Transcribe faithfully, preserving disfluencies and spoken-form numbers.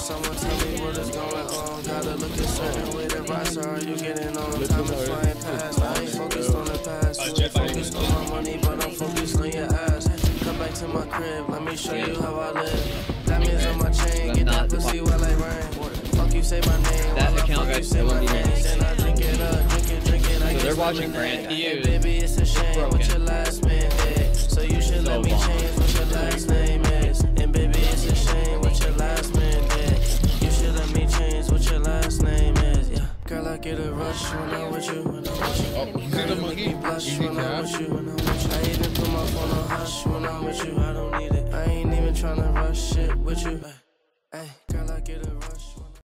Someone tell me what is going on. Gotta look a certain way to rise. Are you getting on? Time is flying past. I ain't focused on the past. You ain't focused on my money, but I'm focused on your ass. Come back to my crib, let me show you how I live. Diamonds on my chain, get that pussy while I rain. Fuck you, say my name. That account guy, say my name. Then I drink it up, drink it, drink it. I so they're watching Brand Hey, baby, it's a shame what your last man did. So you should let me change what your last name is. And baby, it's a shame what your last man did. You should let me change what your last name is. Yeah, girl, I get a rush when I'm with you. When I'm with you. Oh, you see the monkey? Blush when I'm with you. When I'm with you. I even put my phone on hush when I'm with you. I don't need it. I ain't even tryna rush shit with you. Hey, girl, I get a rush.